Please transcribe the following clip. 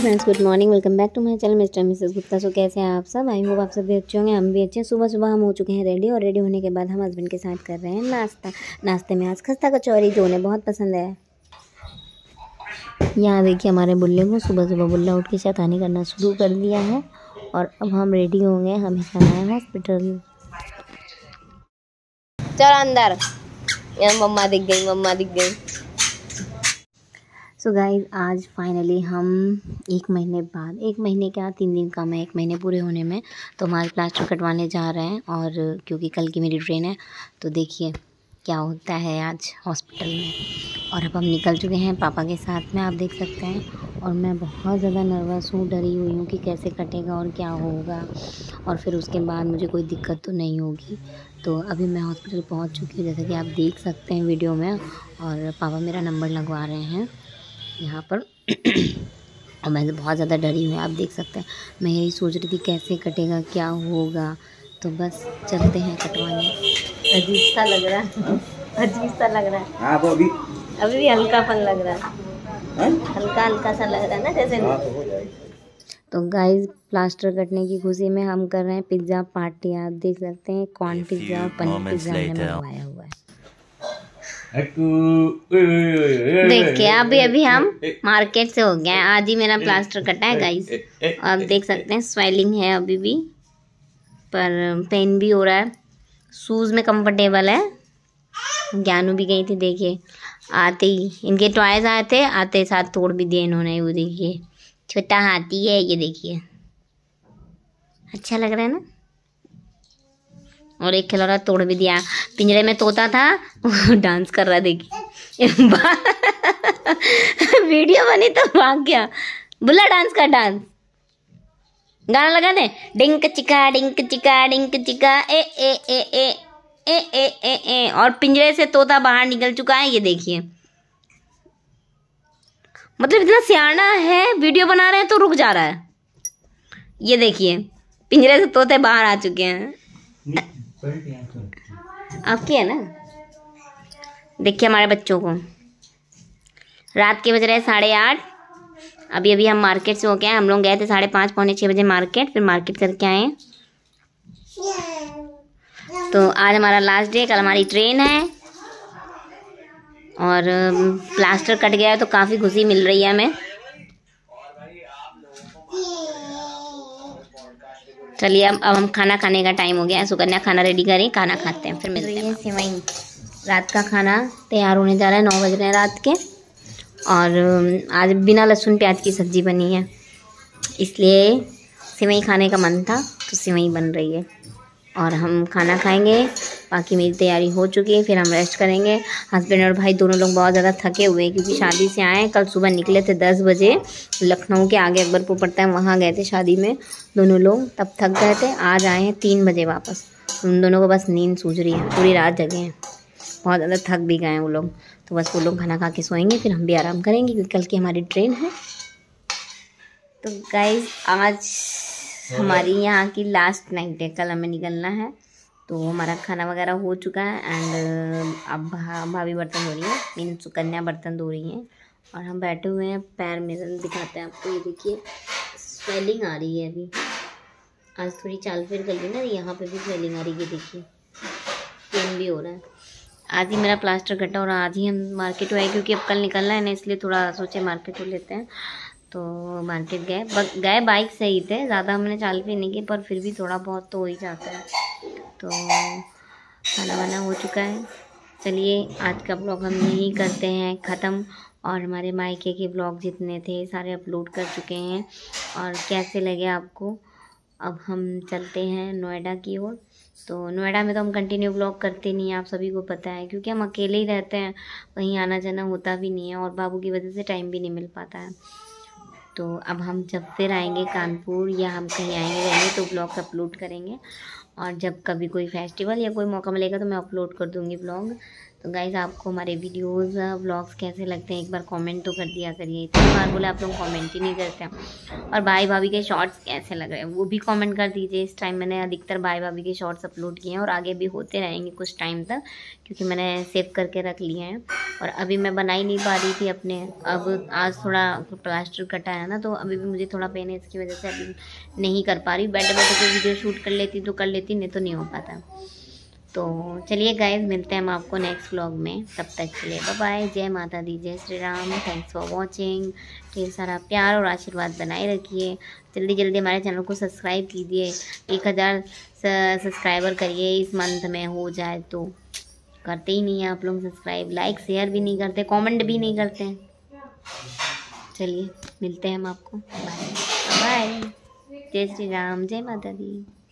Friends, good morning. Welcome back to my channel mister missus Gupta. So कैसे हैं आप सब? आई होप आप सब भी अच्छे होंगे, हम भी अच्छे हैं। सुबह सुबह हम हो चुके हैं रेडी, और रेडी होने के बाद हम हस्बैंड के साथ कर रहे हैं नाश्ता। नाश्ते में आज खस्ता कचौरी, जो उन्हें बहुत पसंद है। यहाँ देखिए हमारे बुल्ले को सुबह सुबह बुल्ला उठ के शैतानी करना शुरू कर दिया है, और अब हम रेडी होंगे, हमें जाना है हॉस्पिटल। चलो अंदर। मम्मा दिख गई, मम्मा दिख गई। सो गाइज, आज फाइनली हम 1 महीने बाद, 1 महीने क्या 3 दिन कम है, 1 महीने पूरे होने में, तो हम आज प्लास्टर कटवाने जा रहे हैं। और क्योंकि कल की मेरी ट्रेन है, तो देखिए क्या होता है आज हॉस्पिटल में। और अब हम निकल चुके हैं पापा के साथ में, आप देख सकते हैं। और मैं बहुत ज़्यादा नर्वस हूँ, डरी हुई हूँ कि कैसे कटेगा और क्या होगा, और फिर उसके बाद मुझे कोई दिक्कत तो नहीं होगी। तो अभी मैं हॉस्पिटल पहुँच चुकी हूँ, जैसा कि आप देख सकते हैं वीडियो में। और पापा मेरा नंबर लगवा रहे हैं यहाँ पर। और मैं बहुत ज़्यादा डरी हूँ, आप देख सकते हैं। मैं यही सोच रही थी कैसे कटेगा, क्या होगा। तो बस चलते हैं कटवाने। अजीब सा लग रहा है, अजीब सा लग रहा है। हाँ, अभी भी हल्कापन लग रहा है, हल्का हल्का सा लग रहा है ना, जैसे। तो गाइस, प्लास्टर कटने की खुशी में हम कर रहे हैं पिज़्ज़ा पार्टी। आप देख सकते हैं कॉर्न पिज़्ज़ा और पनीर पिज़्ज़ा हमने मंगवाया हुआ है। देखिए अभी हम मार्केट से हो गए हैं, आज ही मेरा प्लास्टर कटा है गाइस। आप देख सकते हैं स्वेलिंग है अभी भी, पर पेन भी हो रहा है। शूज़ में कंफर्टेबल है। ज्ञानू भी गई थी, देखिए आते ही इनके टॉयज आए थे, आते साथ तोड़ भी दिए इन्होंने। वो देखिए छोटा हाथी है, ये देखिए अच्छा लग रहा है ना। और एक खिलौना तोड़ भी दिया। पिंजरे में तोता था, डांस कर रहा, देखिए। वीडियो बनी तो भाग गया। बुला डांस का, डांस गाना लगा दे। डिंक चिका डिंक चिका डिंक चिका ए ए ए ए ए ए ए ए। और पिंजरे से तोता बाहर निकल चुका है, ये देखिए। मतलब इतना सियाना है, वीडियो बना रहे हैं तो रुक जा रहा है। ये देखिए पिंजरे से तोते बाहर आ चुके हैं। आपकी है ना। देखिए हमारे बच्चों को, रात के बज रहे 8:30। अभी हम मार्केट से हो गए। हम लोग गए थे 5:30 पौने 6 बजे मार्केट, फिर मार्केट करके आए। तो आज हमारा लास्ट डे, कल हमारी ट्रेन है। और प्लास्टर कट गया है तो काफ़ी खुशी मिल रही है हमें। चलिए अब हम खाना खाने का टाइम हो गया है। सुकन्या खाना रेडी करें, खाना खाते हैं, फिर मिलते हैं। सेवई, रात का खाना तैयार होने जा रहा है। 9 बज रहे हैं रात के। और आज बिना लहसुन प्याज की सब्ज़ी बनी है, इसलिए सेवई खाने का मन था, तो सेवई बन रही है। और हम खाना खाएंगे। बाकी मेरी तैयारी हो चुकी है, फिर हम रेस्ट करेंगे। हस्बैंड और भाई दोनों लोग बहुत ज़्यादा थके हुए हैं, क्योंकि शादी से आए। कल सुबह निकले थे 10 बजे, लखनऊ के आगे अकबरपुर पड़ता है, वहाँ गए थे शादी में दोनों लोग, तब थक गए थे। आज आए हैं 3 बजे वापस। उन दोनों को बस नींद सूझ रही है, पूरी रात जगे हैं, बहुत ज़्यादा थक भी गए हैं वो लोग। तो बस वो लोग खाना खा के सोएंगे, फिर हम भी आराम करेंगे, क्योंकि कल की हमारी ट्रेन है। तो गाइज, आज हमारी यहाँ की लास्ट नाइट है, कल हमें निकलना है। तो हमारा खाना वगैरह हो चुका है। एंड अब भाभी बर्तन धो रही है, मीन सुकन्या बर्तन धो रही हैं। और हम बैठे हुए हैं। पैर में दिखाते हैं आपको, ये देखिए स्वेलिंग आ रही है अभी। आज थोड़ी चाल फिर कर ली ना, यहाँ पे भी स्वेलिंग आ रही है, देखिए पेन भी हो रहा है। आज ही मेरा प्लास्टर कटा, और आज ही हम मार्केट हुए, क्योंकि अब कल निकलना है ना, इसलिए थोड़ा सोचे मार्केट हो लेते हैं। तो मार्केट गए बाइक से ही थे, ज़्यादा हमने चाल भी नहीं की, पर फिर भी थोड़ा बहुत तो हो ही जाता है। तो खाना वाना हो चुका है। चलिए आज का ब्लॉग हम यहीं करते हैं ख़त्म। और हमारे मायके के ब्लॉग जितने थे सारे अपलोड कर चुके हैं। और कैसे लगे आपको। अब हम चलते हैं नोएडा की ओर। तो नोएडा में तो हम कंटिन्यू ब्लॉग करते नहीं हैं, आप सभी को पता है, क्योंकि हम अकेले ही रहते हैं, कहीं आना जाना होता भी नहीं है, और बाबू की वजह से टाइम भी नहीं मिल पाता है। तो अब हम जब फिर आएंगे कानपुर, या हम कहीं आएंगे रहेंगे, तो ब्लॉग अपलोड करेंगे। और जब कभी कोई फेस्टिवल या कोई मौका मिलेगा तो मैं अपलोड कर दूँगी ब्लॉग। तो गाइज़, आपको हमारे वीडियोज़ व्लॉग्स कैसे लगते हैं, एक बार कमेंट तो कर दिया करिए। इतनी बार बोले आप लोग कमेंट ही नहीं करते हैं। और भाई भाभी के शॉर्ट्स कैसे लग रहे हैं वो भी कमेंट कर दीजिए। इस टाइम मैंने अधिकतर भाई भाभी के शॉर्ट्स अपलोड किए हैं, और आगे भी होते रहेंगे कुछ टाइम तक, क्योंकि मैंने सेव करके रख लिए हैं। और अभी मैं बना ही नहीं पा रही थी अपने। अब आज थोड़ा प्लास्टर कटा है ना, तो अभी भी मुझे थोड़ा पेन है, इसकी वजह से अभी नहीं कर पा रही। बैठे बैठे कोई वीडियो शूट कर लेती तो कर लेती, नहीं तो नहीं हो पाता। तो चलिए गाइस, मिलते हैं हम आपको नेक्स्ट व्लॉग में। तब तक के लिए बाय बाय। जय माता दी, जय Shri Ram. Thanks for watching. ढेर सारा प्यार और आशीर्वाद बनाए रखिए। जल्दी जल्दी हमारे चैनल को सब्सक्राइब कीजिए। 1000 सब्सक्राइबर करिए इस मंथ में, हो जाए तो। करते ही नहीं है आप लोग सब्सक्राइब, लाइक शेयर भी नहीं करते, कमेंट भी नहीं करते हैं। चलिए मिलते हैं हम आपको। Bye bye. जय श्री राम, जय माता दी।